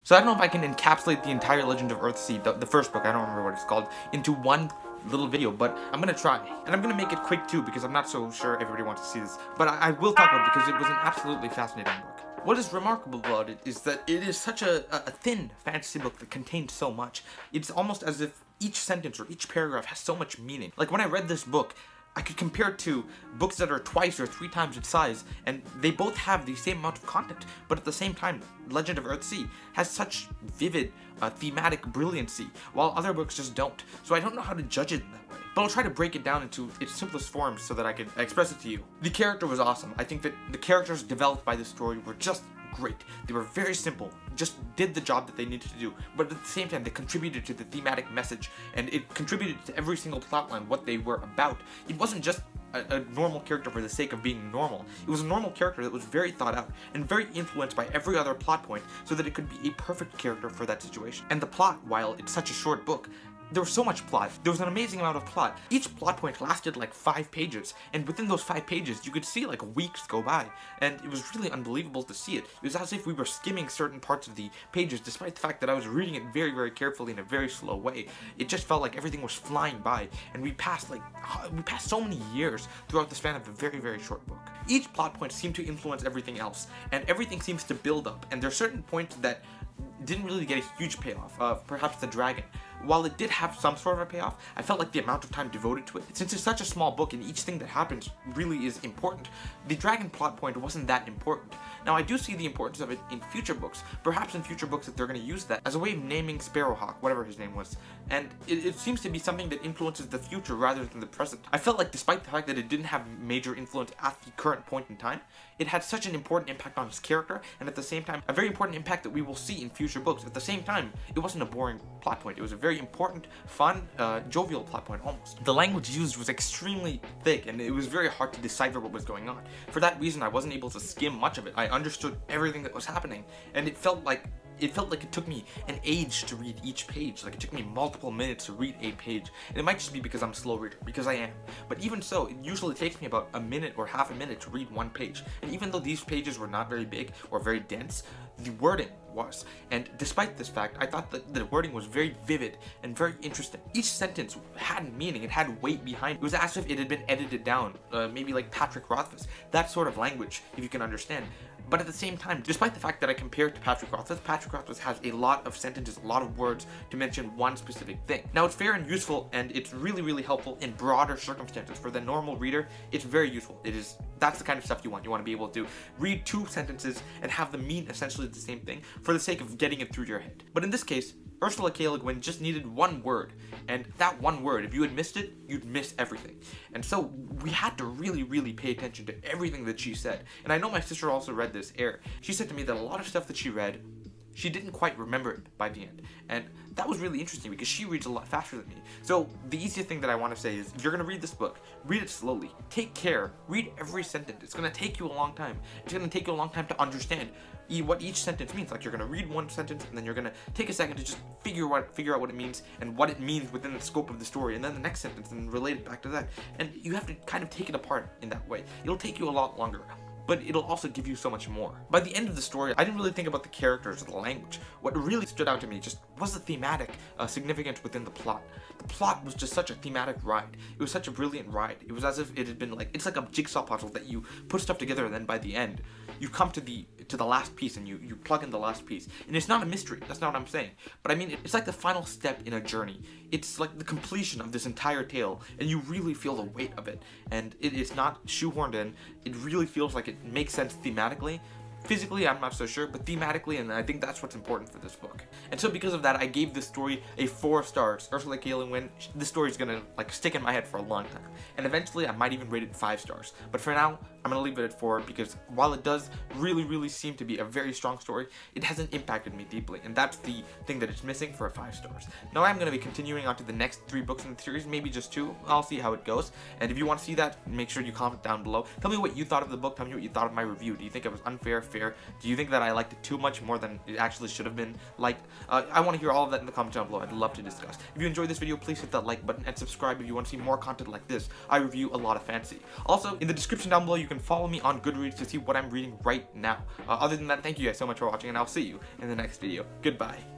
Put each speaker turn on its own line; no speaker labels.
So I don't know if I can encapsulate the entire Legend of Earthsea, the first book, I don't remember what it's called, into one little video, but I'm gonna try. And I'm gonna make it quick too, because I'm not so sure everybody wants to see this. But I will talk about it because it was an absolutely fascinating book. What is remarkable about it is that it is such a thin fantasy book that contains so much. It's almost as if each sentence or each paragraph has so much meaning. Like when I read this book, I could compare it to books that are twice or 3 times its size, and they both have the same amount of content, but at the same time, Legend of Earthsea has such vivid, thematic brilliancy, while other books just don't. So I don't know how to judge it in that way. But I'll try to break it down into its simplest forms so that I can express it to you. The character was awesome. I think that the characters developed by this story were just great. They were very simple, just did the job that they needed to do, but at the same time they contributed to the thematic message, and it contributed to every single plotline what they were about. It wasn't just a normal character for the sake of being normal. It was a normal character that was very thought out and very influenced by every other plot point so that it could be a perfect character for that situation. And the plot, while it's such a short book, there was so much plot. There was an amazing amount of plot. Each plot point lasted like 5 pages, and within those 5 pages, you could see like weeks go by, and it was really unbelievable to see it. It was as if we were skimming certain parts of the pages, despite the fact that I was reading it very, very carefully in a very slow way. It just felt like everything was flying by, and we passed so many years throughout the span of a very, very short book. Each plot point seemed to influence everything else, and everything seems to build up, and there are certain points that didn't really get a huge payoff, perhaps the dragon. While it did have some sort of a payoff, I felt like the amount of time devoted to it, since it's such a small book and each thing that happens really is important, the dragon plot point wasn't that important. Now I do see the importance of it in future books, perhaps in future books that they're going to use that as a way of naming Sparrowhawk, whatever his name was, and it seems to be something that influences the future rather than the present. I felt like despite the fact that it didn't have major influence at the current point in time, it had such an important impact on his character, and at the same time, a very important impact that we will see in future books. At the same time, it wasn't a boring plot point. It was a very important, fun, jovial plot point almost. The language used was extremely thick, and it was very hard to decipher what was going on. For that reason, I wasn't able to skim much of it. I understood everything that was happening, and it felt like it took me an age to read each page. Like it took me multiple minutes to read a page. And it might just be because I'm a slow reader, because I am. But even so, it usually takes me about a minute or half a minute to read one page. And even though these pages were not very big or very dense, the wording was. And despite this fact, I thought that the wording was very vivid and very interesting. Each sentence had meaning, it had weight behind it. It was as if it had been edited down, maybe like Patrick Rothfuss. That sort of language, if you can understand. But at the same time, despite the fact that I compare it to Patrick Rothfuss has a lot of sentences, a lot of words to mention one specific thing. Now, it's fair and useful, and it's really, really helpful in broader circumstances. For the normal reader, it's very useful. That's the kind of stuff you want. You want to be able to read 2 sentences and have them mean essentially the same thing for the sake of getting it through your head. But in this case, Ursula K. Le Guin just needed one word, and that one word, if you had missed it, you'd miss everything. And so we had to really, really pay attention to everything that she said. And I know my sister also read this, Air. She said to me that a lot of stuff that she read, she didn't quite remember it by the end. And that was really interesting because she reads a lot faster than me. So the easiest thing that I want to say is, if you're going to read this book, read it slowly. Take care. Read every sentence. It's going to take you a long time. It's going to take you a long time to understand what each sentence means. Like, you're going to read one sentence and then you're going to take a second to just figure out what it means and what it means within the scope of the story, and then the next sentence and relate it back to that. And you have to kind of take it apart in that way. It'll take you a lot longer, but it'll also give you so much more. By the end of the story, I didn't really think about the characters or the language. What really stood out to me just was the thematic significance within the plot. The plot was just such a thematic ride. It was such a brilliant ride. It was as if it had been like, it's like a jigsaw puzzle that you put stuff together, and then by the end, you come to the last piece and you plug in the last piece. And it's not a mystery, that's not what I'm saying. But I mean, it's like the final step in a journey. It's like the completion of this entire tale, and you really feel the weight of it. And it is not shoehorned in. It really feels like it makes sense thematically. Physically, I'm not so sure, but thematically, and I think that's what's important for this book. And so because of that, I gave this story a 4 stars. Ursula K. Le Guin, this story's gonna like stick in my head for a long time. And eventually, I might even rate it 5 stars. But for now, I'm gonna leave it at 4 because while it does really, really seem to be a very strong story, it hasn't impacted me deeply. And that's the thing that it's missing for a 5 stars. Now I'm gonna be continuing on to the next 3 books in the series, maybe just 2. I'll see how it goes. And if you want to see that, make sure you comment down below. Tell me what you thought of the book. Tell me what you thought of my review. Do you think it was unfair, fair? Do you think that I liked it too much, more than it actually should have been liked? I want to hear all of that in the comments down below. I'd love to discuss. If you enjoyed this video, please hit that like button and subscribe if you want to see more content like this. I review a lot of fantasy. Also, in the description down below, you can can follow me on Goodreads to see what I'm reading right now. Other than that, thank you guys so much for watching, and I'll see you in the next video. Goodbye.